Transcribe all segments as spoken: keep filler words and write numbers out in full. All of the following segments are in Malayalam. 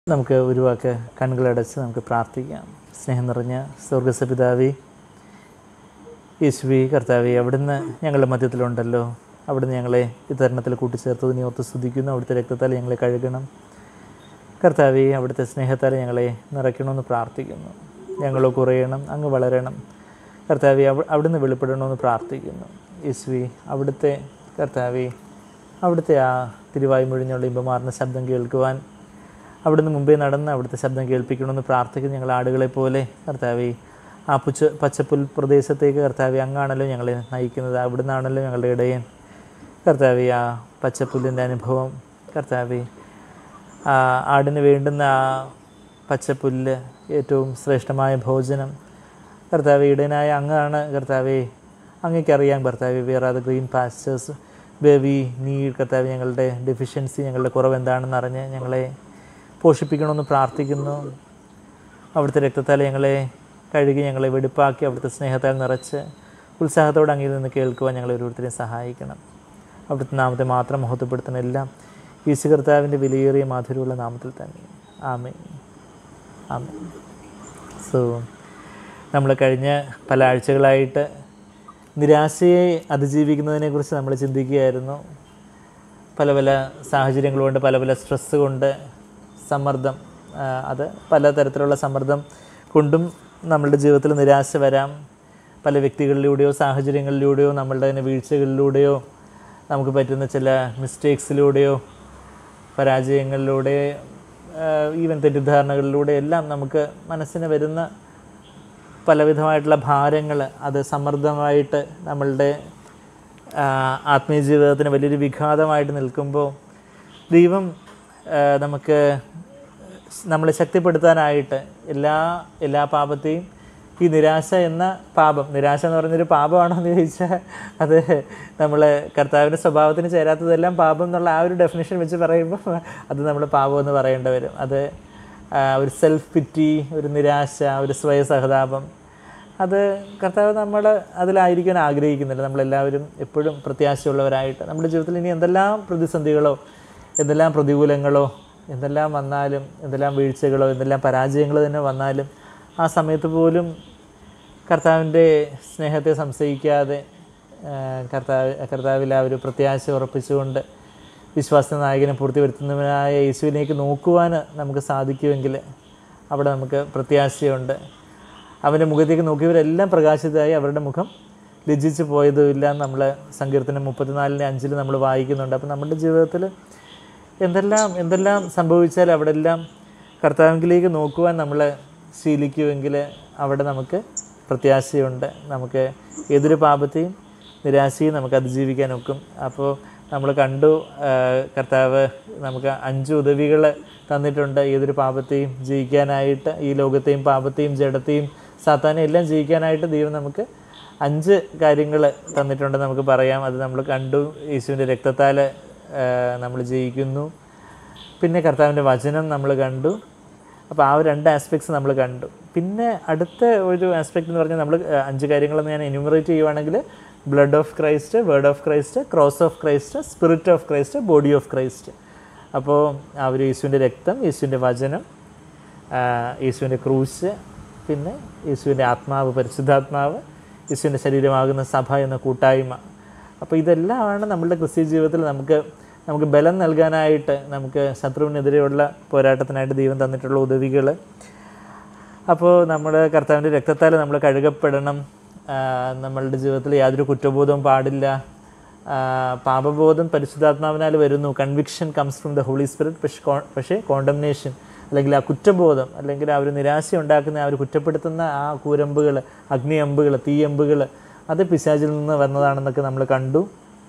നമുക്ക് ഒരു വാക്ക് കണ്ണുകളടച്ച് നമുക്ക് പ്രാർത്ഥിക്കാം. സ്നേഹം നിറഞ്ഞ സ്വർഗ്ഗസ്ഥ പിതാവേ, യേശുവേ കർത്താവേ, അവിടുന്ന് ഞങ്ങളുടെ മധ്യത്തിലുണ്ടല്ലോ. അവിടുന്ന് ഞങ്ങളെ ഈ തരുണത്തിൽ കൂട്ടിച്ചേർത്തതിനെ ഓർത്ത് സ്തുതിക്കുന്നു. അവിടുത്തെ രക്തത്താൽ ഞങ്ങളെ കഴുകണം കർത്താവേ. അവിടുത്തെ സ്നേഹത്താൽ ഞങ്ങളെ നിറയ്ക്കണമെന്ന് പ്രാർത്ഥിക്കുന്നു. ഞങ്ങൾ കുറയണം, അങ്ങ് വളരണം കർത്താവേ. അവിടുന്ന് വെളിപ്പെടണമെന്ന് പ്രാർത്ഥിക്കുന്നു. യേശുവേ, അവിടുത്തെ കർത്താവേ, അവിടുത്തെ ആ തിരുവായ് മുഴിഞ്ഞുള്ള ഇമ്പമാർന്ന ശബ്ദം കേൾക്കുവാൻ അവിടുന്ന് മുമ്പേ നടന്ന് അവിടുത്തെ ശബ്ദം കേൾപ്പിക്കണമെന്ന് പ്രാർത്ഥിക്കുന്നു. ഞങ്ങൾ ആടുകളെ പോലെ കർത്താവേ ആ പുച്ച പച്ചപ്പുൽ പ്രദേശത്തേക്ക് കർത്താവേ അങ്ങാണല്ലോ ഞങ്ങളെ നയിക്കുന്നത്. അവിടുന്നാണല്ലോ ഞങ്ങളുടെ ഇടയൻ കർത്താവേ. ആ പച്ചപ്പുല്ലിൻ്റെ അനുഭവം കർത്താവേ, ആ ആടിന് വേണ്ടുന്ന ആ പച്ചപ്പുല്ല് ഏറ്റവും ശ്രേഷ്ഠമായ ഭോജനം കർത്താവേ, ഇടയനായ അങ്ങാണ് കർത്താവേ. അങ്ങേക്കറിയാം കർത്താവേ, where are the green pastures we വി നീഡ് കർത്താവേ. ഞങ്ങളുടെ ഡെഫിഷ്യൻസി, ഞങ്ങളുടെ കുറവ് എന്താണെന്ന് അറിഞ്ഞ് ഞങ്ങളെ പോഷിപ്പിക്കണമെന്ന് പ്രാർത്ഥിക്കുന്നു. അവിടുത്തെ രക്തത്താൽ ഞങ്ങളെ കഴുകി ഞങ്ങളെ വെടിപ്പാക്കി അവിടുത്തെ സ്നേഹത്താൽ നിറച്ച് ഉത്സാഹത്തോടെ അങ്ങിൽ നിന്ന് കേൾക്കുവാൻ ഞങ്ങളെ ഓരോരുത്തരെയും സഹായിക്കണം. അവിടുത്തെ നാമത്തെ മാത്രം മഹത്വപ്പെടുത്തുന്ന എല്ലാം യേശു കർത്താവിൻ്റെ വിലയേറിയ മാധുര്യമുള്ള നാമത്തിൽ തന്നെ. ആമേൻ, ആമേൻ. സോ നമ്മൾ കഴിഞ്ഞ പല ആഴ്ചകളായിട്ട് നിരാശയെ അതിജീവിക്കുന്നതിനെക്കുറിച്ച് നമ്മൾ ചിന്തിക്കുകയായിരുന്നു. പല പല സാഹചര്യങ്ങൾ കൊണ്ട്, പല പല സ്ട്രെസ്സ് കൊണ്ട്, സമ്മർദ്ദം, അത് പലതരത്തിലുള്ള സമ്മർദ്ദം കൊണ്ടും നമ്മളുടെ ജീവിതത്തിൽ നിരാശ വരാം. പല വ്യക്തികളിലൂടെയോ സാഹചര്യങ്ങളിലൂടെയോ നമ്മളുടെ തന്നെ വീഴ്ചകളിലൂടെയോ നമുക്ക് പറ്റുന്ന ചില മിസ്റ്റേക്സിലൂടെയോ പരാജയങ്ങളിലൂടെ ഈവൻ തെറ്റിദ്ധാരണകളിലൂടെ എല്ലാം നമുക്ക് മനസ്സിന് വരുന്ന പലവിധമായിട്ടുള്ള ഭാരങ്ങൾ, അത് സമ്മർദ്ദമായിട്ട് നമ്മളുടെ ആത്മീയ ജീവിതത്തിന് വലിയൊരു വിഘാതമായിട്ട് നിൽക്കുമ്പോൾ ദൈവം നമുക്ക് നമ്മളെ ശക്തിപ്പെടുത്താനായിട്ട് എല്ലാ എല്ലാ പാപത്തെയും, ഈ നിരാശ എന്ന പാപം, നിരാശ എന്ന് പറഞ്ഞൊരു പാപമാണോ എന്ന് ചോദിച്ചാൽ അത് നമ്മൾ കർത്താവിൻ്റെ സ്വഭാവത്തിന് ചേരാത്തതെല്ലാം പാപം എന്നുള്ള ആ ഒരു ഡെഫിനേഷൻ വെച്ച് പറയുമ്പോൾ അത് നമ്മൾ പാപമെന്ന് പറയേണ്ടി വരും. അത് ഒരു സെൽഫ് പിറ്റി, ഒരു നിരാശ, ഒരു സ്വയസഹതാപം, അത് കർത്താവ് നമ്മൾ അതിലായിരിക്കാൻ ആഗ്രഹിക്കുന്നില്ല. നമ്മളെല്ലാവരും എപ്പോഴും പ്രത്യാശയുള്ളവരായിട്ട് നമ്മുടെ ജീവിതത്തിൽ ഇനി എന്തെല്ലാം പ്രതിസന്ധികളോ എന്തെല്ലാം പ്രതികൂലങ്ങളോ എന്തെല്ലാം വന്നാലും, എന്തെല്ലാം വീഴ്ചകളോ എന്തെല്ലാം പരാജയങ്ങൾ തന്നെ വന്നാലും ആ സമയത്ത് പോലും കർത്താവിൻ്റെ സ്നേഹത്തെ സംശയിക്കാതെ കർത്താവ് കർത്താവിൽ ആ ഒരു പ്രത്യാശ ഉറപ്പിച്ചുകൊണ്ട് വിശ്വാസ നായകനെ പൂർത്തി വരുത്തുന്നവനായ യേശുവിലേക്ക് നോക്കുവാൻ നമുക്ക് സാധിക്കുമെങ്കിൽ അവിടെ നമുക്ക് പ്രത്യാശയുണ്ട്. അവൻ്റെ മുഖത്തേക്ക് നോക്കിയവരെല്ലാം പ്രകാശിതമായി, അവരുടെ മുഖം ലജ്ജിച്ച് പോയതുമില്ല എന്ന് നമ്മൾ സങ്കീർത്തനം മുപ്പത്തിനാലിൻ്റെ അഞ്ചിൽ നമ്മൾ വായിക്കുന്നുണ്ട്. അപ്പം നമ്മുടെ ജീവിതത്തിൽ എന്തെല്ലാം എന്തെല്ലാം സംഭവിച്ചാൽ അവിടെ എല്ലാം കർത്താവിലേക്ക് നോക്കുവാൻ നമ്മൾ ശീലിക്കുമെങ്കിൽ അവിടെ നമുക്ക് പ്രത്യാശയുണ്ട്. നമുക്ക് ഏതൊരു പാപത്തെയും നിരാശയും നമുക്ക് അതിജീവിക്കാൻ ഒക്കും. അപ്പോൾ നമ്മൾ കണ്ടു, കർത്താവ് നമുക്ക് അഞ്ച് ഉദവികൾ തന്നിട്ടുണ്ട് ഏതൊരു പാപത്തെയും ജയിക്കാനായിട്ട്. ഈ ലോകത്തെയും പാപത്തെയും ജഡത്തെയും സാത്താനെ എല്ലാം ജയിക്കാനായിട്ട് ദൈവം നമുക്ക് അഞ്ച് കാര്യങ്ങൾ തന്നിട്ടുണ്ട് നമുക്ക് പറയാം. അത് നമ്മൾ കണ്ടു. യേശുവിൻ്റെ രക്തത്താൽ നമ്മൾ ജയിക്കുന്നു. പിന്നെ കർത്താവിൻ്റെ വചനം നമ്മൾ കണ്ടു. അപ്പോൾ ആ ഒരു രണ്ട് ആസ്പെക്ട്സ് നമ്മൾ കണ്ടു. പിന്നെ അടുത്ത ഒരു ആസ്പെക്റ്റ് എന്ന് പറഞ്ഞാൽ നമ്മൾ അഞ്ച് കാര്യങ്ങളെന്ന് ഞാൻ എന്യൂമറേറ്റ് ചെയ്യുവാണെങ്കിൽ blood of Christ, word of Christ, cross of Christ, spirit of Christ, body of Christ. അപ്പോൾ ആ ഒരു യേശുവിൻ്റെ രക്തം, യേശുവിൻ്റെ വചനം, യേശുവിൻ്റെ ക്രൂശ്, പിന്നെ യേശുവിൻ്റെ ആത്മാവ്, പരിശുദ്ധാത്മാവ്, യേശുവിൻ്റെ ശരീരമാകുന്ന സഭ എന്ന കൂട്ടായ്മ. അപ്പോൾ ഇതെല്ലാമാണ് നമ്മളുടെ ക്രിസ്തീയ ജീവിതത്തിൽ നമുക്ക് നമുക്ക് ബലം നൽകാനായിട്ട്, നമുക്ക് ശത്രുവിനെതിരെയുള്ള പോരാട്ടത്തിനായിട്ട് ദൈവം തന്നിട്ടുള്ള ഉദവികൾ. അപ്പോൾ നമ്മൾ കർത്താവിൻ്റെ രക്തത്താൽ നമ്മൾ കഴുകപ്പെടണം. നമ്മളുടെ ജീവിതത്തിൽ യാതൊരു കുറ്റബോധവും പാടില്ല. പാപബോധം പരിശുദ്ധാത്മാവിനാൽ വരുന്നു. Conviction comes from the holy spirit. പക്ഷേ പക്ഷേ കോണ്ടംനേഷൻ അല്ലെങ്കിൽ ആ കുറ്റബോധം അല്ലെങ്കിൽ ആ ഒരു നിരാശ ഉണ്ടാക്കുന്ന, ആ ഒരു കുറ്റപ്പെടുത്തുന്ന ആ കൂരമ്പുകൾ, അഗ്നിയമ്പുകൾ, തീയമ്പുകൾ, അത് പിശാചിൽ നിന്ന് വന്നതാണെന്നൊക്കെ നമ്മൾ കണ്ടു.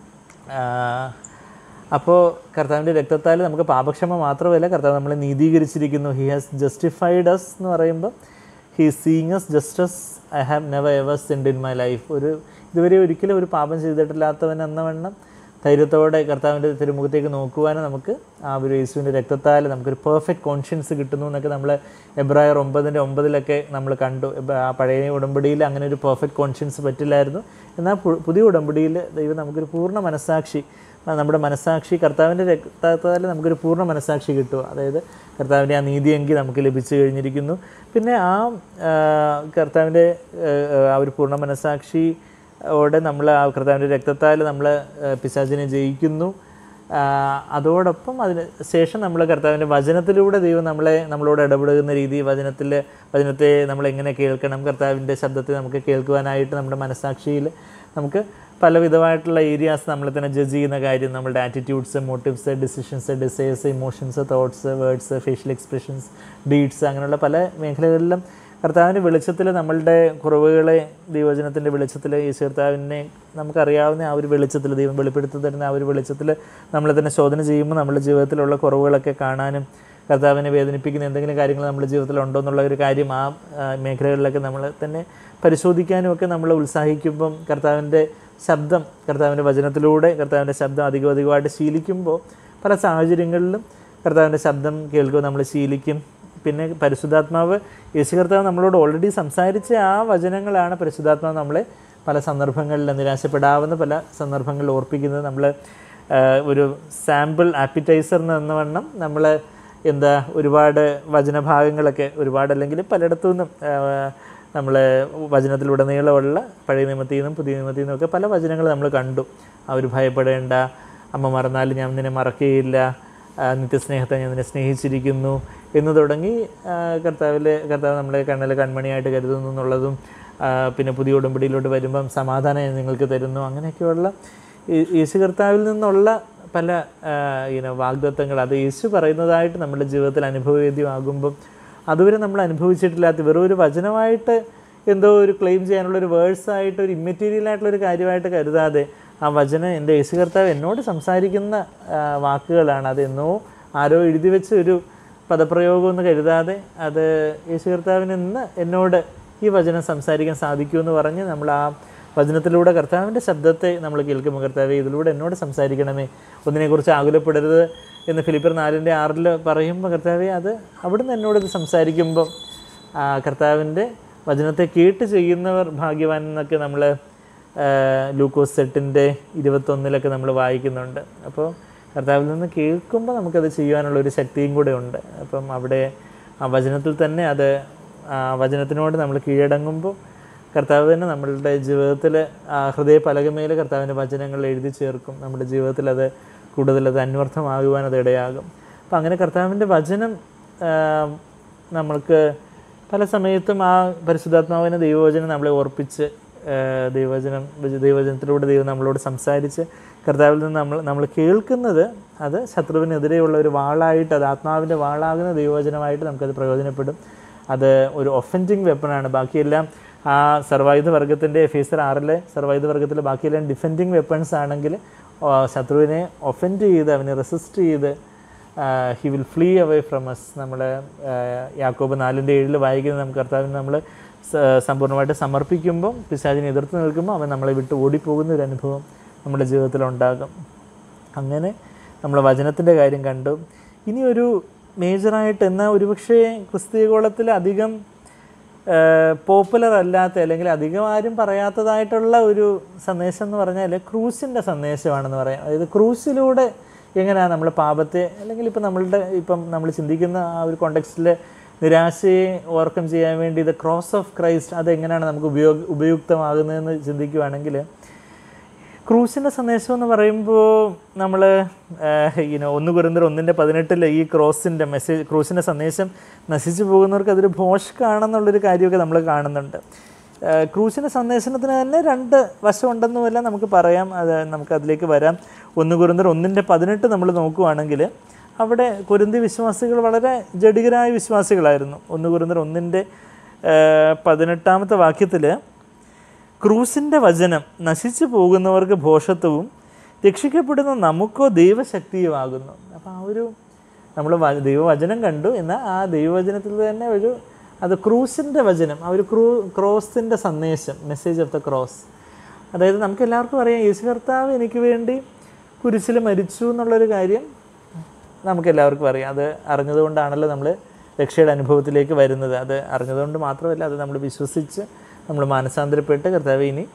അപ്പോൾ കർത്താവിൻ്റെ രക്തത്താൽ നമുക്ക് പാപക്ഷമ മാത്രമല്ല, കർത്താവ് നമ്മളെ നീതീകരിച്ചിരിക്കുന്നു. ഹി ഹാസ് ജസ്റ്റിഫൈഡ് അസ് എന്ന് പറയുമ്പോൾ he is seeing us just as I have never ever sinned in my life. ഒരു ഇതുവരെ ഒരിക്കലും ഒരു പാപം ചെയ്തിട്ടില്ലാത്തവൻ എന്ന വണ്ണം ധൈര്യത്തോടെ കർത്താവിൻ്റെ തിരുമുഖത്തേക്ക് നോക്കുവാനും നമുക്ക് ആ ഒരു യേശുവിൻ്റെ രക്തത്താൽ നമുക്കൊരു പെർഫെക്റ്റ് കോൺഷ്യൻസ് കിട്ടുന്നു എന്നൊക്കെ നമ്മൾ എബ്രായർ ഒമ്പതിൻ്റെ ഒമ്പതിലൊക്കെ നമ്മൾ കണ്ടു. ആ പഴയ ഉടമ്പടിയിൽ അങ്ങനെ ഒരു പെർഫെക്റ്റ് കോൺഷ്യൻസ് പറ്റില്ലായിരുന്നു. എന്നാൽ പുതിയ ഉടമ്പടിയിൽ ദൈവം നമുക്കൊരു പൂർണ്ണ മനസ്സാക്ഷി, നമ്മുടെ മനസ്സാക്ഷി കർത്താവിൻ്റെ രക്തത്താൽ നമുക്കൊരു പൂർണ്ണ മനസ്സാക്ഷി കിട്ടുക. അതായത് കർത്താവിൻ്റെ ആ നീതിയെങ്കിൽ നമുക്ക് ലഭിച്ചു കഴിഞ്ഞിരിക്കുന്നു. പിന്നെ ആ കർത്താവിൻ്റെ ആ ഒരു പൂർണ്ണ മനസ്സാക്ഷിയോടെ നമ്മൾ ആ കർത്താവിൻ്റെ രക്തത്താൽ നമ്മൾ പിശാചിനെ ജയിക്കുന്നു. അതോടൊപ്പം അതിന് ശേഷം നമ്മൾ കർത്താവിൻ്റെ വചനത്തിലൂടെ ദൈവം നമ്മളെ നമ്മളോട് ഇടപെടുന്ന രീതി, വചനത്തിൽ വചനത്തെ നമ്മളെങ്ങനെ കേൾക്കണം, കർത്താവിൻ്റെ ശബ്ദത്തെ നമുക്ക് കേൾക്കുവാനായിട്ട് നമ്മുടെ മനസ്സാക്ഷിയിൽ നമുക്ക് പലവിധമായിട്ടുള്ള ഏരിയാസ് നമ്മളെ തന്നെ ജഡ്ജ് ചെയ്യുന്ന കാര്യം, നമ്മളുടെ attitudes, motives, decisions, desires, emotions, thoughts, words, facial expressions, deeds, അങ്ങനെയുള്ള പല മേഖലകളിലും കർത്താവിൻ്റെ വെളിച്ചത്തിൽ നമ്മളുടെ കുറവുകളെ ദൈവവചനത്തിൻ്റെ വെളിച്ചത്തിൽ യേശു കർത്താവിനെ നമുക്കറിയാവുന്ന ആ ഒരു വെളിച്ചത്തിൽ ദൈവം വെളിപ്പെടുത്തി തരുന്ന ആ ഒരു വെളിച്ചത്തിൽ നമ്മളെ തന്നെ ശോധന ചെയ്യുമ്പോൾ നമ്മുടെ ജീവിതത്തിലുള്ള കുറവുകളൊക്കെ കാണാനും കർത്താവിനെ വേദനിപ്പിക്കുന്ന എന്തെങ്കിലും കാര്യങ്ങൾ നമ്മുടെ ജീവിതത്തിൽ ഉണ്ടോ എന്നുള്ള ഒരു കാര്യം ആ മേഖലകളിലൊക്കെ നമ്മൾ തന്നെ പരിശോധിക്കാനും ഒക്കെ നമ്മൾ ഉത്സാഹിക്കുമ്പം കർത്താവിൻ്റെ ശബ്ദം, കർത്താവിൻ്റെ വചനത്തിലൂടെ കർത്താവിൻ്റെ ശബ്ദം അധികം അധികമായിട്ട് ശീലിക്കുമ്പോൾ പല സാഹചര്യങ്ങളിലും കർത്താവിൻ്റെ ശബ്ദം കേൾക്കുക നമ്മൾ ശീലിക്കും. പിന്നെ പരിശുദ്ധാത്മാവ്, യേശു കർത്താവ് നമ്മളോട് ഓൾറെഡി സംസാരിച്ച ആ വചനങ്ങളാണ് പരിശുദ്ധാത്മാവ് നമ്മളെ പല സന്ദർഭങ്ങളിൽ നിരാശപ്പെടാവുന്ന പല സന്ദർഭങ്ങളിൽ ഓർപ്പിക്കുന്നത്. നമ്മൾ ഒരു സാമ്പിൾ ആപ്പിറ്റൈസർ എന്ന വണ്ണം നമ്മൾ എന്താ ഒരുപാട് വചനഭാഗങ്ങളൊക്കെ ഒരുപാട് അല്ലെങ്കിൽ പലയിടത്തു നിന്നും നമ്മൾ വചനത്തിലുടനീളമുള്ള പഴയ നിയമത്തിൽ നിന്നും പുതിയ നിയമത്തിൽ നിന്നും ഒക്കെ പല വചനങ്ങൾ നമ്മൾ കണ്ടു. അവർ ഭയപ്പെടേണ്ട, അമ്മ മറന്നാലും ഞാൻ നിന്നെ മറക്കുകയില്ല, നിത്യസ്നേഹത്തെ ഞാൻ നിന്നെ സ്നേഹിച്ചിരിക്കുന്നു എന്ന് തുടങ്ങി കർത്താവിൽ കർത്താവ് നമ്മളെ കണ്ണിൽ കൺമണിയായിട്ട് കരുതുന്നു എന്നുള്ളതും, പിന്നെ പുതിയ ഉടമ്പടിയിലോട്ട് വരുമ്പം സമാധാനം ഞാൻ നിങ്ങൾക്ക് തരുന്നു, അങ്ങനെയൊക്കെയുള്ള യേശു കർത്താവിൽ നിന്നുള്ള പല ഇങ്ങനെ വാഗ്ദത്തങ്ങൾ, അത് യേശു പറയുന്നതായിട്ട് നമ്മുടെ ജീവിതത്തിൽ അനുഭവവേദ്യമാകുമ്പം അതുവരെ നമ്മൾ അനുഭവിച്ചിട്ടില്ലാത്ത വെറും ഒരു വചനമായിട്ട് എന്തോ ഒരു ക്ലെയിം ചെയ്യാനുള്ളൊരു വേഴ്സായിട്ട് ഒരു ഇമ്മെറ്റീരിയലായിട്ടുള്ളൊരു കാര്യമായിട്ട് കരുതാതെ ആ വചനം എൻ്റെ യേശു കർത്താവ് എന്നോട് സംസാരിക്കുന്ന വാക്കുകളാണ്, അതെന്നോ ആരോ എഴുതി വെച്ച ഒരു പദപ്രയോഗമെന്ന് കരുതാതെ അത് യേശു കർത്താവിന് ഇന്ന് എന്നോട് ഈ വചനം സംസാരിക്കാൻ സാധിക്കുമെന്ന് പറഞ്ഞ് നമ്മൾ ആ വചനത്തിലൂടെ കർത്താവിൻ്റെ ശബ്ദത്തെ നമ്മൾ കേൾക്കുമ്പോൾ കർത്താവേ ഇതിലൂടെ എന്നോട് സംസാരിക്കണമേ, ഒന്നിനെക്കുറിച്ച് ആകുലപ്പെടരുത് എന്ന് ഫിലിപ്പിയർ നാലിൻ്റെ ആറിൽ പറയുമ്പോൾ കർത്താവേ അത് അവിടുന്ന് എന്നോടിത് സംസാരിക്കുമ്പം കർത്താവിൻ്റെ വചനത്തെ കേട്ട് ചെയ്യുന്നവർ ഭാഗ്യവാൻ എന്നൊക്കെ നമ്മൾ ലൂക്കോസ് എട്ടിൻ്റെ ഇരുപത്തൊന്നിലൊക്കെ നമ്മൾ വായിക്കുന്നുണ്ട്. അപ്പോൾ കർത്താവിൽ നിന്ന് കേൾക്കുമ്പോൾ നമുക്കത് ചെയ്യാനുള്ളൊരു ശക്തിയും കൂടെ ഉണ്ട്. അപ്പം അവിടെ ആ വചനത്തിൽ തന്നെ അത് ആ വചനത്തിനോട് നമ്മൾ കീഴടങ്ങുമ്പോൾ കർത്താവ് തന്നെ നമ്മളുടെ ജീവിതത്തിൽ ഹൃദയ പലകമേൽ കർത്താവിൻ്റെ വചനങ്ങൾ എഴുതി ചേർക്കും. നമ്മുടെ ജീവിതത്തിൽ അത് കൂടുതലത് അന്വർത്ഥമാകുവാൻ അത് ഇടയാകും. അപ്പം അങ്ങനെ കർത്താവിൻ്റെ വചനം നമ്മൾക്ക് പല സമയത്തും ആ പരിശുദ്ധാത്മാവിനെ ദൈവവചനം നമ്മളെ ഓർപ്പിച്ച് ദൈവവചനം ദൈവവചനത്തിലൂടെ ദൈവം നമ്മളോട് സംസാരിച്ച് കർത്താവിൽ നിന്ന് നമ്മൾ നമ്മൾ കേൾക്കുന്നത് അത് ശത്രുവിനെതിരെയുള്ള ഒരു വാളായിട്ട്, അത് ആത്മാവിൻ്റെ വാളാകുന്ന ദൈവവചനമായിട്ട് നമുക്കത് പ്രയോജനപ്പെടും. അത് ഒരു ഒഫൻഡിങ് വെപ്പണാണ്. ബാക്കിയെല്ലാം ആ സർവായുധ വർഗത്തിൻ്റെ എഫേസർ ആറിലെ സർവായുധ വർഗത്തിൽ ബാക്കിയെല്ലാം ഡിഫെൻഡിങ് വെപ്പൺസ് ആണെങ്കിൽ ശത്രുവിനെ ഒഫൻഡ് ചെയ്ത് അവനെ റെസിസ്റ്റ് ചെയ്ത് he will flee away from us. നമ്മൾ യാക്കോബ് നാലിൻ്റെ ഏഴിൽ വായിക്കുന്നത് നമുക്ക് കർത്താവിന് നമ്മൾ സമ്പൂർണ്ണമായിട്ട് സമർപ്പിക്കുമ്പോൾ പിശാചിനെ എതിർത്ത് നിൽക്കുമ്പോൾ അവൻ നമ്മളെ വിട്ട് ഓടിപ്പോകുന്ന ഒരു അനുഭവം നമ്മുടെ ജീവിതത്തിലുണ്ടാകും. അങ്ങനെ നമ്മൾ വചനത്തിൻ്റെ കാര്യം കണ്ടു. ഇനി ഒരു മേജറായിട്ട് എന്നാൽ ഒരുപക്ഷെ ക്രിസ്തീയഗോളത്തിൽ അധികം പോപ്പുലർ അല്ലാത്ത അല്ലെങ്കിൽ അധികം ആരും പറയാത്തതായിട്ടുള്ള ഒരു സന്ദേശം എന്ന് പറഞ്ഞാൽ ക്രൂസിൻ്റെ സന്ദേശമാണെന്ന് പറയാം. അതായത് ക്രൂസിലൂടെ എങ്ങനെയാണ് നമ്മൾ പാപത്തെ അല്ലെങ്കിൽ ഇപ്പം നമ്മളുടെ ഇപ്പം നമ്മൾ ചിന്തിക്കുന്ന ആ ഒരു കോണ്ടെക്സ്റ്റിൽ നിരാശയെ ഓവർകം ചെയ്യാൻ വേണ്ടി ദ ക്രോസ് ഓഫ് ക്രൈസ്റ്റ് അതെങ്ങനെയാണ് നമുക്ക് ഉപയോഗ ഉപയുക്തമാകുന്നതെന്ന് ചിന്തിക്കുകയാണെങ്കിൽ ക്രൂസിൻ്റെ സന്ദേശം എന്ന് പറയുമ്പോൾ നമ്മൾ ഇനോ ഒന്ന് കൊരിന്ത്യർ ഒന്നിൻ്റെ പതിനെട്ടിൽ ഈ ക്രോസിൻ്റെ മെസ്സേജ് ക്രൂസിൻ്റെ സന്ദേശം നശിച്ചു പോകുന്നവർക്ക് അതൊരു ഭോഷ്കാണെന്നുള്ളൊരു കാര്യമൊക്കെ നമ്മൾ കാണുന്നുണ്ട്. ക്രൂസിൻ്റെ സന്ദേശത്തിന് തന്നെ രണ്ട് വശമുണ്ടെന്നുമല്ല നമുക്ക് പറയാം. അത് നമുക്ക് അതിലേക്ക് വരാം. ഒന്ന് കൊരിന്ത്യർ ഒന്നിൻ്റെ പതിനെട്ട് നമ്മൾ നോക്കുകയാണെങ്കിൽ അവിടെ കൊരിന്ത്യ വിശ്വാസികൾ വളരെ ജഡികരായ വിശ്വാസികളായിരുന്നു. ഒന്ന് കൊരിന്ത്യർ ഒന്നിൻ്റെ പതിനെട്ടാമത്തെ വാക്യത്തിൽ ക്രൂസിൻ്റെ വചനം നശിച്ചു പോകുന്നവർക്ക് ഭോഷത്വവും രക്ഷിക്കപ്പെടുന്ന നമുക്കോ ദൈവശക്തിയുമാകുന്നു. അപ്പോൾ ആ ഒരു നമ്മൾ ദൈവവചനം കണ്ടു, എന്നാൽ ആ ദൈവവചനത്തിൽ തന്നെ ഒരു അത് ക്രൂസിൻ്റെ വചനം, ആ ഒരു ക്രൂ ക്രോസിൻ്റെ സന്ദേശം, മെസ്സേജ് ഓഫ് ദ ക്രോസ്. അതായത് നമുക്ക് എല്ലാവർക്കും അറിയാം യേശു കർത്താവ് എനിക്ക് വേണ്ടി കുരിശിൽ മരിച്ചു എന്നുള്ളൊരു കാര്യം നമുക്കെല്ലാവർക്കും അറിയാം. അത് അറിഞ്ഞതുകൊണ്ടാണല്ലോ നമ്മൾ രക്ഷയുടെ അനുഭവത്തിലേക്ക് വരുന്നത്. അത് അറിഞ്ഞതുകൊണ്ട് മാത്രമല്ല, അത് നമ്മൾ വിശ്വസിച്ച് നമ്മൾ മാനസാന്തരപ്പെട്ട് കർത്താവ് ഇനി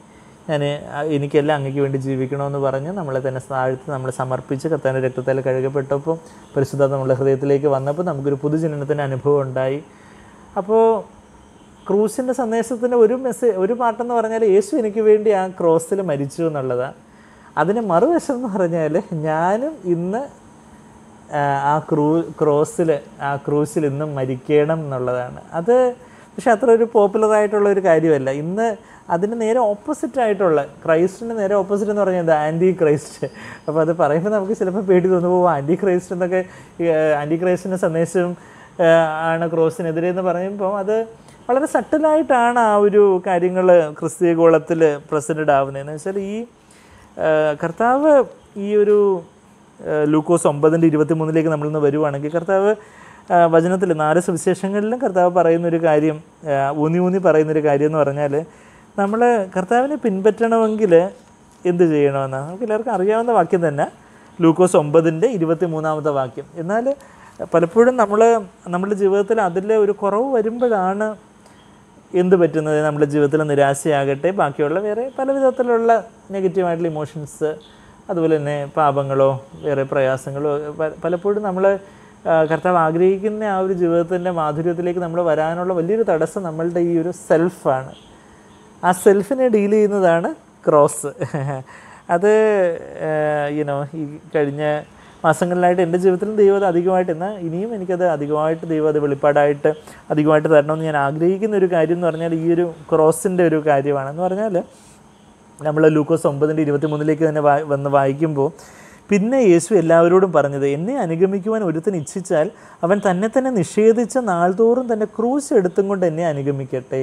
ഞാൻ എനിക്കെല്ലാം അങ്ങേക്ക് വേണ്ടി ജീവിക്കണമെന്ന് പറഞ്ഞ് നമ്മളെ തന്നെ താഴ്ത്തി നമ്മളെ സമർപ്പിച്ച് കർത്താവിൻ്റെ രക്തത്തിൽ കഴുകപ്പെട്ടപ്പോൾ പരിശുദ്ധ നമ്മുടെ ഹൃദയത്തിലേക്ക് വന്നപ്പോൾ നമുക്കൊരു പുതുജനനത്തിൻ്റെ അനുഭവം ഉണ്ടായി. അപ്പോൾ ക്രൂസിൻ്റെ സന്ദേശത്തിൻ്റെ ഒരു മെസ്സേജ് ഒരു പാട്ടെന്ന് പറഞ്ഞാൽ യേശു എനിക്ക് വേണ്ടി ആ ക്രോസിൽ മരിച്ചു എന്നുള്ളതാണ്. അതിന് മറുവശം എന്ന് പറഞ്ഞാൽ ഞാനും ഇന്ന് ആ ക്രൂ ക്രോസിൽ ആ ക്രൂസിൽ ഇന്നും മരിക്കണം എന്നുള്ളതാണ്. അത് പക്ഷെ അത്ര ഒരു പോപ്പുലറായിട്ടുള്ള ഒരു കാര്യമല്ല. ഇന്ന് അതിന് നേരെ ഓപ്പോസിറ്റ് ആയിട്ടുള്ള ക്രൈസ്റ്റിന് നേരെ ഓപ്പോസിറ്റ് എന്ന് പറഞ്ഞാൽ എന്താ ആൻറ്റി ക്രൈസ്റ്റ്. അപ്പോൾ അത് പറയുമ്പോൾ നമുക്ക് ചിലപ്പോൾ പേടി തോന്നു പോകും. ആൻറ്റി ക്രൈസ്റ്റ് എന്നൊക്കെ ആൻറ്റി ക്രൈസ്റ്റിൻ്റെ സന്ദേശം ആണ് ക്രോസിനെതിരെ എന്ന് പറയുമ്പോൾ അത് വളരെ സട്ടിലായിട്ടാണ് ആ ഒരു കാര്യങ്ങൾ ക്രിസ്തീയ ഗോളത്തിൽ പ്രസൻറ്റഡ് ആവുന്നതെന്ന് വെച്ചാൽ ഈ കർത്താവ് ഈ ഒരു ലൂക്കോസ് ഒമ്പതിൻ്റെ ഇരുപത്തി മൂന്നിലേക്ക് നമ്മളിന്ന് വരുവാണെങ്കിൽ കർത്താവ് വചനത്തിൽ നാല് സുവിശേഷങ്ങളിലും കർത്താവ് പറയുന്നൊരു കാര്യം ഊന്നി ഊന്നി പറയുന്നൊരു കാര്യം എന്ന് പറഞ്ഞാൽ നമ്മൾ കർത്താവിനെ പിൻപറ്റണമെങ്കിൽ എന്ത് ചെയ്യണമെന്നാണ് നമുക്ക് എല്ലാവർക്കും അറിയാവുന്ന വാക്യം തന്നെ, ലൂക്കോസ് ഒമ്പതിൻ്റെ ഇരുപത്തി മൂന്നാമത്തെ വാക്യം. എന്നാൽ പലപ്പോഴും നമ്മൾ നമ്മുടെ ജീവിതത്തിൽ അതിൽ ഒരു കുറവ് വരുമ്പോഴാണ് എന്ത് പറ്റുന്നത്, നമ്മുടെ ജീവിതത്തിൽ നിരാശയാകട്ടെ, ബാക്കിയുള്ള വേറെ പല വിധത്തിലുള്ള നെഗറ്റീവായിട്ടുള്ള ഇമോഷൻസ്, അതുപോലെ തന്നെ പാപങ്ങളോ വേറെ പ്രയാസങ്ങളോ പലപ്പോഴും നമ്മൾ കർത്താവ് ആഗ്രഹിക്കുന്ന ആ ഒരു ജീവിതത്തിൻ്റെ മാധുര്യത്തിലേക്ക് നമ്മൾ വരാനുള്ള വലിയൊരു തടസ്സം നമ്മളുടെ ഈ ഒരു സെൽഫാണ്. ആ സെൽഫിനെ ഡീൽ ചെയ്യുന്നതാണ് ക്രോസ്. അത് യുനോ ഈ കഴിഞ്ഞ മാസങ്ങളിലായിട്ട് എൻ്റെ ജീവിതത്തിലും ദൈവം അത് അധികമായിട്ട്, എന്നാൽ ഇനിയും എനിക്കത് അധികമായിട്ട് ദൈവം അത് വെളിപ്പാടായിട്ട് അധികമായിട്ട് തരണമെന്ന് ഞാൻ ആഗ്രഹിക്കുന്ന ഒരു കാര്യം എന്ന് പറഞ്ഞാൽ ഈ ഒരു ക്രോസിൻ്റെ ഒരു കാര്യമാണെന്ന് പറഞ്ഞാൽ നമ്മൾ ലൂക്കോസ് ഒമ്പതിൻ്റെ ഇരുപത്തി മൂന്നിലേക്ക് തന്നെ വാ വന്ന് വായിക്കുമ്പോൾ പിന്നെ യേശു എല്ലാവരോടും പറഞ്ഞത്, എന്നെ അനുഗമിക്കുവാൻ ഒരുത്തൻ ഇച്ഛിച്ചാൽ അവൻ തന്നെ തന്നെ നിഷേധിച്ച നാൾതോറും തന്നെ ക്രൂശ് എടുത്തും കൊണ്ട് എന്നെ അനുഗമിക്കട്ടെ.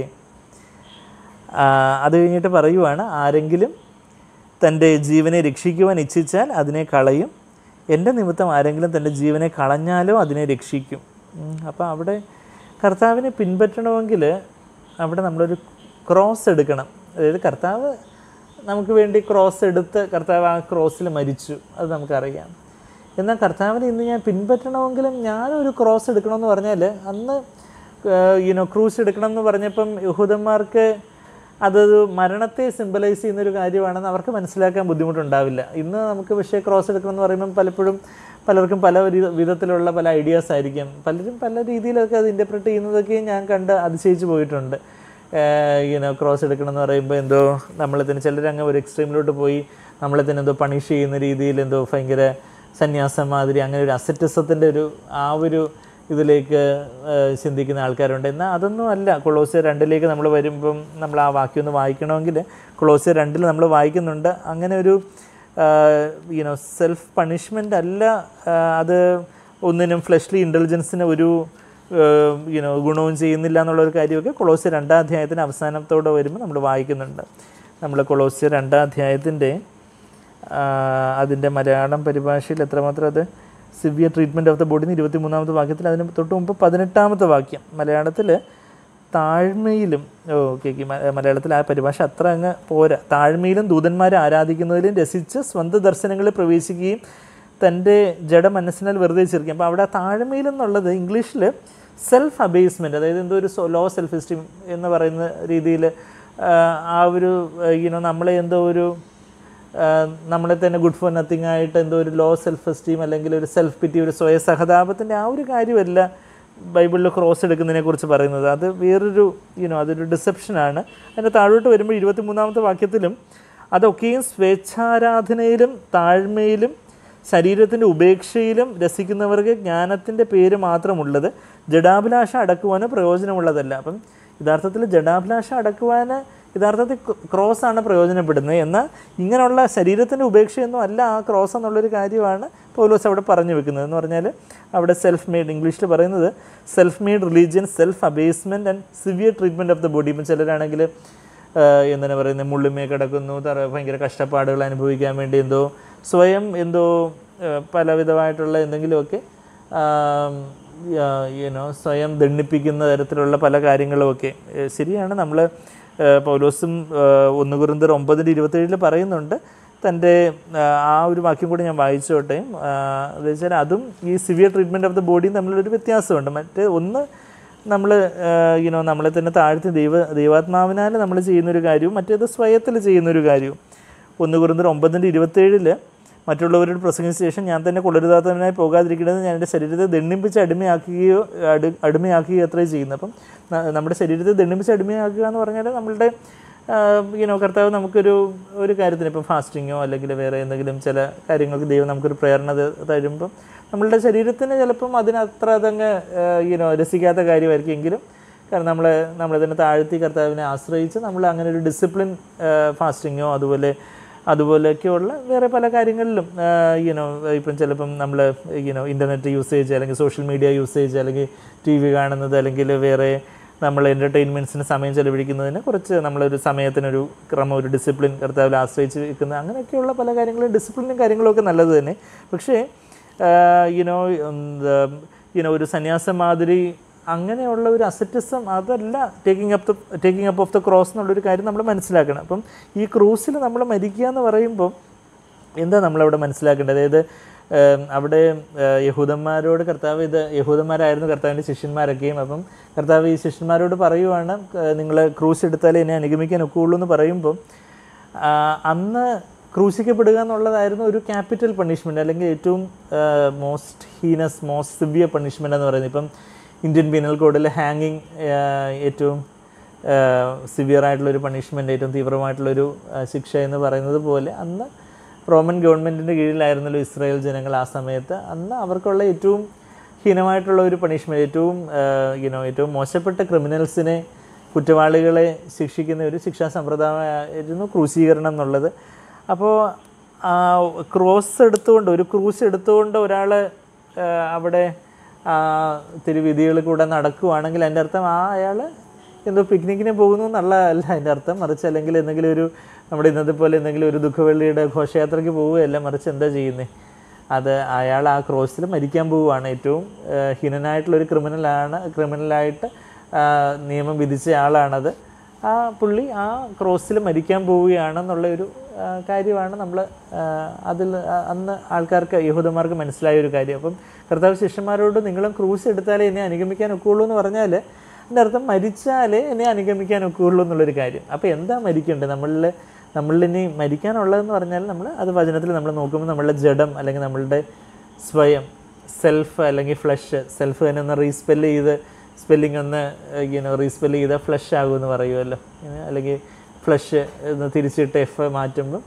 അത് കഴിഞ്ഞിട്ട് പറയുവാണ്, ആരെങ്കിലും തൻ്റെ ജീവനെ രക്ഷിക്കുവാൻ ഇച്ഛിച്ചാൽ അതിനെ കളയും, എൻ്റെ നിമിത്തം ആരെങ്കിലും തൻ്റെ ജീവനെ കളഞ്ഞാലോ അതിനെ രക്ഷിക്കും. അപ്പോൾ അവിടെ കർത്താവിനെ പിൻപറ്റണമെങ്കിൽ അവിടെ നമ്മളൊരു ക്രോസ് എടുക്കണം. അതായത് കർത്താവ് നമുക്ക് വേണ്ടി ക്രോസ് എടുത്ത് കർത്താവ് ആ ക്രോസിൽ മരിച്ചു, അത് നമുക്കറിയാം. എന്നാൽ കർത്താവിനെ ഇന്ന് ഞാൻ പിൻപറ്റണമെങ്കിലും ഞാനൊരു ക്രോസ് എടുക്കണമെന്ന് പറഞ്ഞാൽ അന്ന് യുനോ ക്രൂസ് എടുക്കണം എന്ന് പറഞ്ഞപ്പം യഹൂദന്മാർക്ക് അതൊരു മരണത്തെ സിംബലൈസ് ചെയ്യുന്നൊരു കാര്യമാണെന്ന് അവർക്ക് മനസ്സിലാക്കാൻ ബുദ്ധിമുട്ടുണ്ടാവില്ല. ഇന്ന് നമുക്ക് പക്ഷേ ക്രോസ് എടുക്കണമെന്ന് പറയുമ്പം പലപ്പോഴും പലർക്കും പല വിധത്തിലുള്ള പല ഐഡിയാസ് ആയിരിക്കും, പലരും പല രീതിയിലൊക്കെ അത് ഇൻ്റർപ്രറ്റ് ചെയ്യുന്നതൊക്കെ ഞാൻ കണ്ട് അതിശയിച്ച് പോയിട്ടുണ്ട്. യുനോ ക്രോസ് എടുക്കണം എന്ന് പറയുമ്പോൾ എന്തോ നമ്മളെ തന്നെ ചിലരങ്ങ് ഒരു എക്സ്ട്രീമിലോട്ട് പോയി നമ്മളെ തന്നെ എന്തോ പണിഷ് ചെയ്യുന്ന രീതിയിൽ എന്തോ ഭയങ്കര സന്യാസം മാതിരി അങ്ങനെ ഒരു അസറ്റിസത്തിൻ്റെ ഒരു ആ ഒരു ഇതിലേക്ക് ചിന്തിക്കുന്ന ആൾക്കാരുണ്ട്. എന്നാൽ അതൊന്നും അല്ല. കൊളോസ്യർ രണ്ടിലേക്ക് നമ്മൾ വരുമ്പം നമ്മൾ ആ വാക്യം ഒന്ന് വായിക്കണമെങ്കിൽ കൊളോസ്യർ രണ്ടിൽ നമ്മൾ വായിക്കുന്നുണ്ട്, അങ്ങനെ ഒരു യുനോ സെൽഫ് പണിഷ്മെൻ്റ് അല്ല അത്, ഒന്നിനും ഫ്ലഷ്ലി ഇൻ്റലിജൻസിന് ഒരു യുനോ ഗുണവും ചെയ്യുന്നില്ല എന്നുള്ളൊരു കാര്യമൊക്കെ കൊളോസ്യർ രണ്ടാം അധ്യായത്തിൻ്റെ അവസാനത്തോടെ വരുമ്പോൾ നമ്മൾ വായിക്കുന്നുണ്ട്. നമ്മൾ കൊളോസ്യർ രണ്ടാം അധ്യായത്തിൻ്റെ അതിൻ്റെ മലയാളം പരിഭാഷയിൽ എത്രമാത്രം അത് severe treatment of the body എന്ന് ഇരുപത്തി മൂന്നാമത്തെ വാക്യത്തിൽ അതിന് തൊട്ട് മുമ്പ് പതിനെട്ടാമത്തെ വാക്യം മലയാളത്തിൽ താഴ്മയിലും ഓക്കെ മലയാളത്തിൽ ആ പരിഭാഷ അത്ര അങ്ങ് പോരാ. താഴ്മയിലും ദൂതന്മാരെ ആരാധിക്കുന്നതിലും രസിച്ച് സ്വന്തം ദർശനങ്ങളിൽ പ്രവേശിക്കുകയും തൻ്റെ ജഡ മനസ്സിനാൽ വെറുതെ ചിരിക്കും. അപ്പോൾ അവിടെ താഴ്മയിലെന്നുള്ളത് ഇംഗ്ലീഷിൽ സെൽഫ് അബേസ്മെൻറ്റ്, അതായത് എന്തോ ഒരു ലോ സെൽഫ് എസ്റ്റീം എന്ന് പറയുന്ന രീതിയിൽ ആ ഒരു യുനോ നമ്മളെ എന്തോ ഒരു നമ്മളെ തന്നെ ഗുഡ് ഫോർ നത്തിങ് ആയിട്ട് എന്തോ ഒരു ലോ സെൽഫ് എസ്റ്റീം അല്ലെങ്കിൽ ഒരു സെൽഫ് പിറ്റി, ഒരു സ്വയ സഹതാപത്തിൻ്റെ ആ ഒരു കാര്യമല്ല ബൈബിളിൽ ക്രോസ് എടുക്കുന്നതിനെക്കുറിച്ച് പറയുന്നത്. അത് വേറൊരു യുനോ അതൊരു ഡിസെപ്ഷനാണ്. അതിൻ്റെ താഴോട്ട് വരുമ്പോൾ ഇരുപത്തി മൂന്നാമത്തെ വാക്യത്തിലും അതൊക്കെയും സ്വേച്ഛാരാധനയിലും താഴ്മയിലും ശരീരത്തിൻ്റെ ഉപേക്ഷയിലും രസിക്കുന്നവർക്ക് ജ്ഞാനത്തിൻ്റെ പേര് മാത്രമുള്ളത്, ജഡാഭിലാഷ അടക്കുവാന് പ്രയോജനമുള്ളതല്ല. അപ്പം യഥാർത്ഥത്തിൽ ജഡാഭിലാഷ അടക്കുവാൻ യഥാർത്ഥത്തിൽ ക്രോസാണ് പ്രയോജനപ്പെടുന്നത്. എന്നാൽ ഇങ്ങനെയുള്ള ശരീരത്തിൻ്റെ ഉപേക്ഷയൊന്നും അല്ല ആ ക്രോസ് എന്നുള്ളൊരു കാര്യമാണ് പൗലോസ് അവിടെ പറഞ്ഞു വെക്കുന്നത്. എന്ന് പറഞ്ഞാൽ അവിടെ സെൽഫ് മെയ്ഡ്, ഇംഗ്ലീഷിൽ പറയുന്നത് self made religion, self abasement and severe treatment of the body. ഇപ്പം ചിലരാണെങ്കിൽ എന്താണ് പറയുന്നത്, മുള്ളിമേ കിടക്കുന്നു, തറ ഭയങ്കര കഷ്ടപ്പാടുകൾ അനുഭവിക്കാൻ വേണ്ടി എന്തോ സ്വയം എന്തോ പലവിധമായിട്ടുള്ള എന്തെങ്കിലുമൊക്കെ യുനോ സ്വയം ദണ്ഡിപ്പിക്കുന്ന തരത്തിലുള്ള പല കാര്യങ്ങളുമൊക്കെ ശരിയാണ്. നമ്മൾ പൗലോസും ഒന്ന് കൊരിന്ത്യർ ഒമ്പതിൻ്റെ ഇരുപത്തേഴിൽ പറയുന്നുണ്ട്, തൻ്റെ ആ ഒരു വാക്യം കൂടി ഞാൻ വായിച്ചോട്ടെ. എന്ന് വെച്ചാൽ അതും ഈ സിവിയർ ട്രീറ്റ്മെൻറ്റ് ഓഫ് ദ ബോഡിയും തമ്മിലൊരു വ്യത്യാസമുണ്ട്. മറ്റ് ഒന്ന് നമ്മൾ യുനോ നമ്മളെ തന്നെ താഴ്ത്തി ദൈവ ദൈവാത്മാവിനാൽ നമ്മൾ ചെയ്യുന്നൊരു കാര്യവും മറ്റേത് സ്വയത്തിൽ ചെയ്യുന്നൊരു കാര്യവും. ഒന്ന് കൊരിന്ത്യർ ഒമ്പതിൻ്റെ ഇരുപത്തേഴിൽ മറ്റുള്ളവരോട് പ്രസംഗിച്ച ശേഷം ഞാൻ തന്നെ കൊള്ളരുതാത്തവനായി പോകാതിരിക്കുന്നത് ഞാൻ എൻ്റെ ശരീരത്തെ ദണ്ഡിപ്പിച്ച് അടിമയാക്കുകയോ അടി അടിമയാക്കുകയോ അത്രയും ചെയ്യുന്നത്. അപ്പം നമ്മുടെ ശരീരത്തെ ദണ്ഡിപ്പിച്ച് അടിമയാക്കുക എന്ന് പറഞ്ഞാൽ നമ്മളുടെ യുനോ കർത്താവ് നമുക്കൊരു ഒരു കാര്യത്തിന് ഇപ്പം ഫാസ്റ്റിങ്ങോ അല്ലെങ്കിൽ വേറെ എന്തെങ്കിലും ചില കാര്യങ്ങൾക്ക് ദൈവം നമുക്കൊരു പ്രേരണ തരുമ്പം നമ്മളുടെ ശരീരത്തിന് ചിലപ്പം അതിനത്ര അതങ്ങ് യുനോ രസിക്കാത്ത കാര്യമായിരിക്കും. എങ്കിലും കാരണം നമ്മളെ നമ്മളെ തന്നെ താഴ്ത്തി കർത്താവിനെ ആശ്രയിച്ച് നമ്മൾ അങ്ങനെ ഒരു ഡിസിപ്ലിൻ ഫാസ്റ്റിങ്ങോ അതുപോലെ അതുപോലെയൊക്കെയുള്ള വേറെ പല കാര്യങ്ങളിലും യുനോ ഇപ്പം ചിലപ്പം നമ്മൾ യുനോ ഇൻ്റർനെറ്റ് യൂസേജ് അല്ലെങ്കിൽ സോഷ്യൽ മീഡിയ യൂസേജ് അല്ലെങ്കിൽ ടി വി കാണുന്നത് അല്ലെങ്കിൽ വേറെ നമ്മൾ എൻ്റർടൈൻമെൻറ്റ്സിന് സമയം ചെലവഴിക്കുന്നതിന് കുറച്ച് നമ്മളൊരു സമയത്തിനൊരു ക്രമം ഒരു ഡിസിപ്ലിൻ കർത്താവിൽ ആശ്രയിച്ച് വെക്കുന്ന അങ്ങനെയൊക്കെയുള്ള പല കാര്യങ്ങളും ഡിസിപ്ലിനും കാര്യങ്ങളൊക്കെ നല്ലത് തന്നെ. പക്ഷേ യുനോ യുനോ ഒരു സന്യാസം മാതിരി അങ്ങനെയുള്ള ഒരു അസറ്റിസം അതല്ല taking up the taking up of the cross എന്നുള്ളൊരു കാര്യം നമ്മൾ മനസ്സിലാക്കണം. അപ്പം ഈ ക്രൂസിൽ നമ്മൾ മരിക്കുക എന്ന് പറയുമ്പോൾ എന്താ നമ്മളവിടെ മനസ്സിലാക്കേണ്ടത്? അതായത് അവിടെ യഹൂദന്മാരോട് കർത്താവ് ഇത് യഹൂദന്മാരായിരുന്നു കർത്താവിൻ്റെ ശിഷ്യന്മാരൊക്കെയും. അപ്പം കർത്താവ് ഈ ശിഷ്യന്മാരോട് പറയുവാണ് നിങ്ങൾ ക്രൂസ് എടുത്താലേ എന്നെ അനുഗമിക്കാൻ ഒക്കുകയുള്ളൂ എന്ന് പറയുമ്പം അന്ന് ക്രൂശിക്കപ്പെടുക എന്നുള്ളതായിരുന്നു ഒരു ക്യാപിറ്റൽ പണിഷ്മെൻറ്റ് അല്ലെങ്കിൽ ഏറ്റവും most heinous most severe punishment എന്ന് പറയുന്നത്. ഇപ്പം ഇന്ത്യൻ പീനൽ കോഡിൽ ഹാങ്ങിങ് ഏറ്റവും സിവിയറായിട്ടുള്ളൊരു പണിഷ്മെൻറ്റ് ഏറ്റവും തീവ്രമായിട്ടുള്ളൊരു ശിക്ഷ എന്ന് പറയുന്നത് പോലെ അന്ന് റോമൻ ഗവൺമെൻറ്റിൻ്റെ കീഴിലായിരുന്നല്ലോ ഇസ്രായേൽ ജനങ്ങൾ ആ സമയത്ത്. അന്ന് അവർക്കുള്ള ഏറ്റവും ഹീനമായിട്ടുള്ള ഒരു പണിഷ്മെൻറ്റ് ഏറ്റവും യുനോ ഏറ്റവും മോശപ്പെട്ട ക്രിമിനൽസിനെ കുറ്റവാളികളെ ശിക്ഷിക്കുന്ന ഒരു ശിക്ഷാ സമ്പ്രദായമായിരുന്നു ക്രൂശീകരണം എന്നുള്ളത്. അപ്പോൾ ക്രോസ് എടുത്തുകൊണ്ട് ഒരു ക്രൂസ് എടുത്തുകൊണ്ട് ഒരാൾ അവിടെ തിരുവിധികളിൽ കൂടെ നടക്കുകയാണെങ്കിൽ അതിൻ്റെ അർത്ഥം ആ അയാൾ എന്തോ പിക്നിക്കിന് പോകുന്നു എന്നുള്ളതല്ല അതിൻ്റെ അർത്ഥം. മറിച്ച് അല്ലെങ്കിൽ എന്തെങ്കിലും ഒരു നമ്മുടെ ഇന്നത്തെ പോലെ എന്തെങ്കിലും ഒരു ദുഃഖവെള്ളിയുടെ ഘോഷയാത്രയ്ക്ക് പോവുകയല്ല, മറിച്ച് എന്താ ചെയ്യുന്നത്? അത് അയാൾ ആ ക്രോസിൽ മരിക്കാൻ പോവുകയാണ്. ഏറ്റവും ഹീനനായിട്ടുള്ളൊരു ക്രിമിനലാണ് ക്രിമിനലായിട്ട് നിയമം വിധിച്ച ആളാണത്. ആ പുള്ളി ആ ക്രോസിൽ മരിക്കാൻ പോവുകയാണെന്നുള്ള ഒരു കാര്യമാണ് നമ്മൾ അതിൽ അന്ന് ആൾക്കാർക്ക് യഹൂദന്മാർക്ക് മനസ്സിലായ ഒരു കാര്യം. അപ്പം കർത്താവ് ശിഷ്യന്മാരോട് നിങ്ങളും ക്രൂസ് എടുത്താലേ എന്നെ അനുഗമിക്കാൻ ഒക്കുകയുള്ളൂ എന്ന് പറഞ്ഞാൽ അതിൻ്റെ അർത്ഥം മരിച്ചാലേ എന്നെ അനുഗമിക്കാൻ ഒക്കുകയുള്ളൂ എന്നുള്ളൊരു കാര്യം. അപ്പോൾ എന്താ മരിക്കേണ്ടത്? നമ്മളിൽ നമ്മളിനി മരിക്കാനുള്ളതെന്ന് പറഞ്ഞാൽ നമ്മൾ അത് വചനത്തിൽ നമ്മൾ നോക്കുമ്പോൾ നമ്മളുടെ ജഡം അല്ലെങ്കിൽ നമ്മളുടെ സ്വയം സെൽഫ് അല്ലെങ്കിൽ ഫ്ലഷ് സെൽഫ് തന്നെ ഒന്ന് റീസ്പെല്ല് ചെയ്ത് സ്പെല്ലിംഗ് ഒന്ന് ഇങ്ങനെ റീസ്പെല്ല് ചെയ്താൽ ഫ്ലഷ് ആകുമെന്ന് പറയുമല്ലോ. അല്ലെങ്കിൽ ഫ്ലഷ് ഒന്ന് തിരിച്ചിട്ട് എഫ് മാറ്റുമ്പം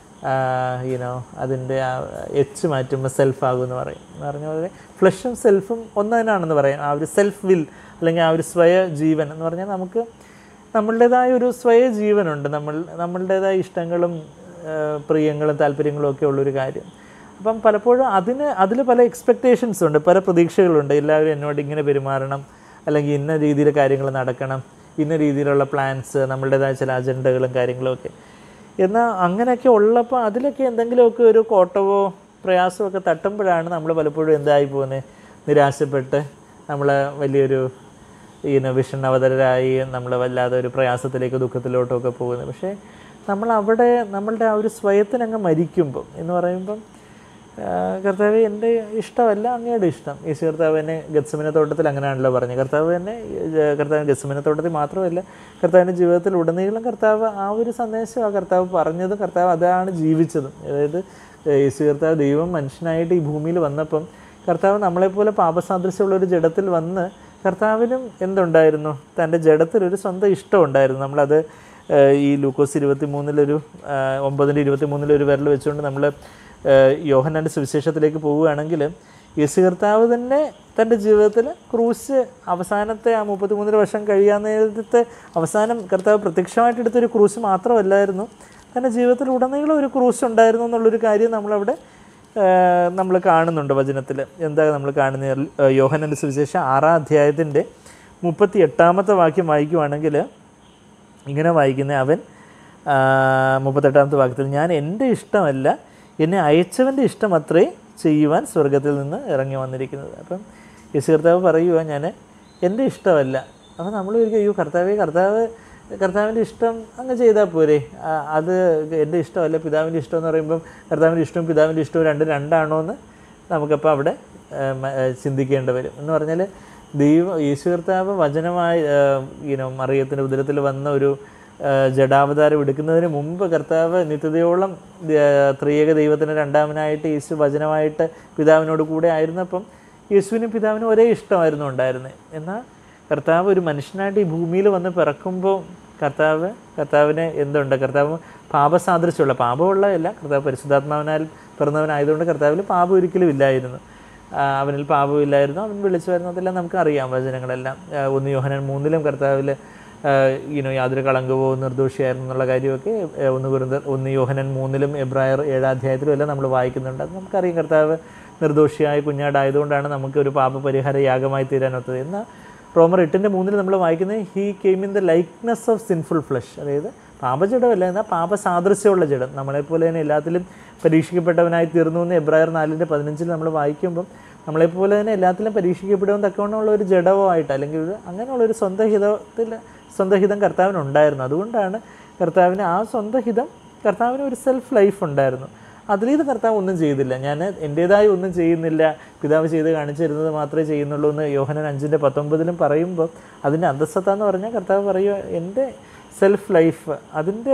യുനോ അതിൻ്റെ ആ എച്ച് മാറ്റുമ്പോൾ സെൽഫ് ആകുമെന്ന് പറയും. എന്ന് പറഞ്ഞ പോലെ ഫ്ലഷും സെൽഫും ഒന്ന് തന്നെയാണെന്ന് പറയാം. ആ ഒരു സെൽഫ് വിൽ അല്ലെങ്കിൽ ആ ഒരു സ്വയ ജീവൻ എന്ന് പറഞ്ഞാൽ നമുക്ക് നമ്മളുടേതായ ഒരു സ്വയ ജീവനുണ്ട്. നമ്മൾ നമ്മളുടേതായ ഇഷ്ടങ്ങളും പ്രിയങ്ങളും താല്പര്യങ്ങളും ഒക്കെ ഉള്ളൊരു കാര്യം. അപ്പം പലപ്പോഴും അതിന് അതിൽ പല എക്സ്പെക്റ്റേഷൻസ് ഉണ്ട്, പല പ്രതീക്ഷകളുണ്ട്. എല്ലാവരും എന്നോട് ഇങ്ങനെ പെരുമാറണം, അല്ലെങ്കിൽ ഇന്ന രീതിയിൽ കാര്യങ്ങൾ നടക്കണം, ഇന്ന രീതിയിലുള്ള പ്ലാൻസ്, നമ്മളുടേതായ ചില അജണ്ടകളും കാര്യങ്ങളും ഒക്കെ. എന്നാൽ അങ്ങനെയൊക്കെ ഉള്ളപ്പോൾ അതിലൊക്കെ എന്തെങ്കിലുമൊക്കെ ഒരു കോട്ടവോ പ്രയാസമോ ഒക്കെ തട്ടുമ്പോഴാണ് നമ്മൾ പലപ്പോഴും എന്തായി പോകുന്നത്, നിരാശപ്പെട്ട് നമ്മൾ വലിയൊരു ഇങ്ങനെ വിഷണ്ണവതരായി നമ്മൾ വല്ലാതെ ഒരു പ്രയാസത്തിലേക്ക് ദുഃഖത്തിലോട്ടൊക്കെ പോകുന്നത്. പക്ഷേ നമ്മളവിടെ നമ്മളുടെ ആ ഒരു സ്വയത്തിനങ്ങ് മരിക്കുമ്പം എന്ന് പറയുമ്പം കർത്താവ് എൻ്റെ ഇഷ്ടമല്ല അങ്ങയുടെ ഇഷ്ടം. യേശു കർത്താവ് എന്നെ ഗത്സമന തോട്ടത്തിൽ അങ്ങനെയാണല്ലോ പറഞ്ഞത്. കർത്താവ് തന്നെ കർത്താവ് ഗത്സമന തോട്ടത്തിൽ മാത്രമല്ല കർത്താവിൻ്റെ ജീവിതത്തിൽ ഉടനീളം കർത്താവ് ആ ഒരു സന്ദേശം ആ കർത്താവ് പറഞ്ഞതും കർത്താവ് അതാണ് ജീവിച്ചതും. അതായത് യേശു കർത്താവ് ദൈവം മനുഷ്യനായിട്ട് ഈ ഭൂമിയിൽ വന്നപ്പം കർത്താവ് നമ്മളെപ്പോലെ പാപസാദൃശ്യമുള്ളൊരു ജഡത്തിൽ വന്ന് കർത്താവിനും എന്തുണ്ടായിരുന്നു? തൻ്റെ ജഡത്തിലൊരു സ്വന്തം ഇഷ്ടം ഉണ്ടായിരുന്നു. നമ്മളത് ഈ ലൂക്കോസ് ഇരുപത്തി മൂന്നിലൊരു ഒമ്പതിൻ്റെ ഇരുപത്തി മൂന്നിലൊരു വിരൽ വെച്ചുകൊണ്ട് നമ്മൾ യോഹന്നാൻ്റെ സുവിശേഷത്തിലേക്ക് പോവുകയാണെങ്കിൽ യേശു കർത്താവ് തന്നെ തൻ്റെ ജീവിതത്തിൽ ക്രൂശ് അവസാനത്തെ ആ മുപ്പത്തി മൂന്നര വർഷം കഴിയാൻ നേരത്തെ അവസാനം കർത്താവ് പ്രത്യക്ഷമായിട്ട് എടുത്തൊരു ക്രൂശ് മാത്രമല്ലായിരുന്നു, തൻ്റെ ജീവിതത്തിൽ ഉടനീളം ഒരു ക്രൂശ് ഉണ്ടായിരുന്നു എന്നുള്ളൊരു കാര്യം നമ്മളവിടെ നമ്മൾ കാണുന്നുണ്ട് വചനത്തിൽ. എന്താ നമ്മൾ കാണുന്നത്? യോഹന്നാൻ്റെ സുവിശേഷം ആറാം അധ്യായത്തിൻ്റെ മുപ്പത്തി എട്ടാമത്തെ വാക്യം വായിക്കുവാണെങ്കിൽ ഇങ്ങനെ വായിക്കുന്നത്, അവൻ മുപ്പത്തെട്ടാമത്തെ വാക്യത്തിൽ ഞാൻ എൻ്റെ ഇഷ്ടമല്ല എന്നെ അയച്ചവൻ്റെ ഇഷ്ടം അത്രേ ചെയ്യുവാൻ സ്വർഗത്തിൽ നിന്ന് ഇറങ്ങി വന്നിരിക്കുന്നത്. അപ്പം യേശു കർത്താവ് പറയുക ഞാൻ എൻ്റെ ഇഷ്ടമല്ല. അപ്പം നമ്മൾ ഒരിക്കലും അയ്യോ കർത്താവേ കർത്താവ് കർത്താവിൻ്റെ ഇഷ്ടം അങ്ങ് ചെയ്താൽ പോരെ, അത് എൻ്റെ ഇഷ്ടമല്ല പിതാവിൻ്റെ ഇഷ്ടം എന്ന് പറയുമ്പം കർത്താവിൻ്റെ ഇഷ്ടവും പിതാവിൻ്റെ ഇഷ്ടവും രണ്ടും രണ്ടാണോ എന്ന് നമുക്കപ്പോൾ അവിടെ ചിന്തിക്കേണ്ടി വരും. എന്ന് പറഞ്ഞാൽ ദൈവം യേശു കർത്താവ് വചനമായി യുനോ മറിയത്തിൻ്റെ ഉദരത്തിൽ വന്ന ഒരു ജഡാവതാരം എടുക്കുന്നതിന് മുമ്പ് കർത്താവ് നിത്യതയോളം ത്രിയേക ദൈവത്തിൻ്റെ രണ്ടാമനായിട്ട് യേശു വചനമായിട്ട് പിതാവിനോട് കൂടെ ആയിരുന്നപ്പം യേശുവിനും പിതാവിനും ഒരേ ഇഷ്ടമായിരുന്നു ഉണ്ടായിരുന്നത്. എന്നാൽ കർത്താവ് ഒരു മനുഷ്യനായിട്ട് ഈ ഭൂമിയിൽ വന്ന് പിറക്കുമ്പോൾ കർത്താവ് കർത്താവിന് എന്തുണ്ട്? കർത്താവ് പാപസാദൃശ്യമുള്ള, പാപമുള്ളതല്ല, കർത്താവ് പരിശുദ്ധാത്മാവിനാൽ പിറന്നവനായതുകൊണ്ട് കർത്താവിൽ പാപം ഒരിക്കലും ഇല്ലായിരുന്നു. അവനിൽ പാപമില്ലായിരുന്നു, അവൻ വിളിച്ചു വരുന്നു, അതെല്ലാം നമുക്കറിയാം വചനങ്ങളെല്ലാം. ഒന്ന് യോഹന്നാൻ മൂന്നിലും കർത്താവിൽ യുനോ യാതൊരു കളങ്കവോ നിർദോഷിയായിരുന്നു എന്നുള്ള കാര്യമൊക്കെ ഒന്ന് കുറിന്ത ഒന്ന് യോഹന്നാൻ മൂന്നിലും എബ്രായർ ഏഴാം അധ്യായത്തിലും എല്ലാം നമ്മൾ വായിക്കുന്നുണ്ട്. അത് നമുക്കറിയാം കർത്താവ് നിർദോഷിയായ കുഞ്ഞാടായതുകൊണ്ടാണ് നമുക്ക് ഒരു പാപപരിഹാര യാഗമായി തീരാനൊത്തത്. എന്നാൽ റോമർ എട്ടിൻ്റെ മൂന്നിൽ നമ്മൾ വായിക്കുന്നത് he came in the likeness of sinful flesh, അതായത് പാപജഡമല്ല എന്നാൽ പാപസാദൃശ്യമുള്ള ജഡം, നമ്മളെപ്പോലെ തന്നെ എല്ലാത്തിലും പരീക്ഷിക്കപ്പെട്ടവനായി തീർന്നു എന്ന് എബ്രായർ നാലിൻ്റെ പതിനഞ്ചിൽ നമ്മൾ വായിക്കുമ്പം നമ്മളെപ്പോലെ തന്നെ എല്ലാത്തിലും പരീക്ഷിക്കപ്പെടുമെന്ന് തക്കവണ്ണമുള്ള ഒരു ജഡവുമായിട്ട് അല്ലെങ്കിൽ ഒരു അങ്ങനെയുള്ളൊരു സ്വന്തം ഹിതത്തിൽ സ്വന്തം ഹിതം കർത്താവിനുണ്ടായിരുന്നു. അതുകൊണ്ടാണ് കർത്താവിന് ആ സ്വന്തം ഹിതം കർത്താവിന് ഒരു സെൽഫ് ലൈഫ് ഉണ്ടായിരുന്നു. അതിലേത് കർത്താവ് ഒന്നും ചെയ്തില്ല, ഞാൻ എൻ്റേതായി ഒന്നും ചെയ്യുന്നില്ല, പിതാവ് ചെയ്ത് കാണിച്ചു തരുന്നത് മാത്രമേ ചെയ്യുന്നുള്ളൂ എന്ന് യോഹന്നാൻ അഞ്ചിൻ്റെ പത്തൊമ്പതിലും പറയുമ്പോൾ അതിൻ്റെ അന്തസ്സത്ത എന്ന് പറഞ്ഞാൽ കർത്താവ് പറയുക എൻ്റെ സെൽഫ് ലൈഫ് അതിൻ്റെ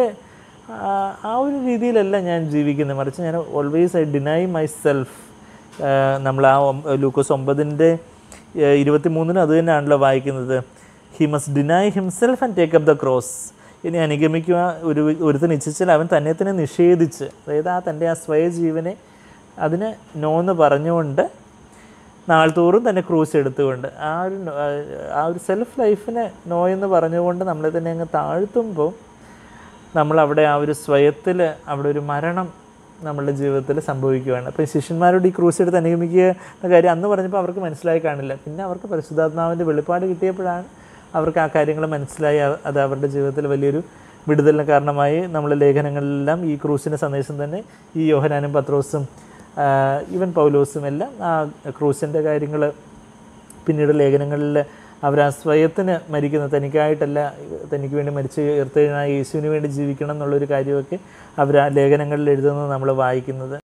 ആ ഒരു രീതിയിലല്ല ഞാൻ ജീവിക്കുന്നത്, മറിച്ച് ഞാൻ always I deny myself. നമ്മൾ ആ ലൂക്കോസ് ഒമ്പതിൻ്റെ ഇരുപത്തി മൂന്നിനും അത് തന്നെയാണല്ലോ വായിക്കുന്നത്. He must deny himself and take up the cross. ഇനി അനുഗമിക്കുക ഒരു ഒരുത്തിന് ഇച്ഛിച്ചാൽ അവൻ തന്നെ തന്നെ നിഷേധിച്ച്, അതായത് ആ തൻ്റെ ആ സ്വയജീവനെ അതിന് നോന്ന് പറഞ്ഞുകൊണ്ട് നാൾതോറും തന്നെ ക്രൂസ് എടുത്തുകൊണ്ട് ആ ഒരു ആ ഒരു സെൽഫ് ലൈഫിനെ നോ എന്ന് പറഞ്ഞുകൊണ്ട് നമ്മളെ തന്നെ അങ്ങ് താഴ്ത്തുമ്പോൾ നമ്മളവിടെ ആ ഒരു സ്വയത്തിൽ അവിടെ ഒരു മരണം നമ്മളുടെ ജീവിതത്തിൽ സംഭവിക്കുകയാണ്. അപ്പോൾ ശിഷ്യന്മാരോട് ഈ ക്രൂസ് എടുത്ത് അനുഗമിക്കുക എന്ന കാര്യം അന്ന് പറഞ്ഞപ്പോൾ അവർക്ക് മനസ്സിലായി കാണില്ല. പിന്നെ അവർക്ക് പരിശുദ്ധാത്മാവിൻ്റെ വെളിപ്പാട് കിട്ടിയപ്പോഴാണ് അവർക്ക് ആ കാര്യങ്ങൾ മനസ്സിലായി. അത് അവരുടെ ജീവിതത്തിൽ വലിയൊരു വിടുതലിന് കാരണമായി. നമ്മളെ ലേഖനങ്ങളിലെല്ലാം ഈ ക്രൂസിൻ്റെ സന്ദേശം തന്നെ ഈ യോഹന്നാനും പത്രോസും ഈവൻ പൗലോസും എല്ലാം ആ ക്രൂസിൻ്റെ കാര്യങ്ങൾ പിന്നീട് ലേഖനങ്ങളിൽ അവർ ആ സ്വയത്തിന് മരിക്കുന്ന, തനിക്കായിട്ടല്ല തനിക്ക് വേണ്ടി മരിച്ച് ഉയർത്തെഴുന്നേറ്റ യേശുവിന് വേണ്ടി ജീവിക്കണം എന്നുള്ളൊരു കാര്യമൊക്കെ അവർ ആ ലേഖനങ്ങളിൽ എഴുതുന്നത് നമ്മൾ വായിക്കുന്നത്.